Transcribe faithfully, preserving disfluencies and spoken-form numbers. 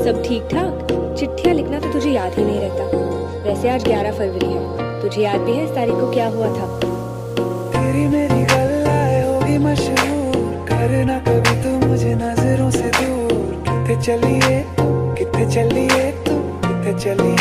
सब ठीक ठाक? चिट्ठियाँ लिखना तो तुझे याद ही नहीं रहता। वैसे आज ग्यारह फरवरी है, तुझे याद भी है इस तारीख को क्या हुआ था? तेरी मेरी गल्लाएं होगी मशहूर, करना कभी तू मुझे नजरों से दूर। कितने चलिए कितने चलिए तू कितने चलिए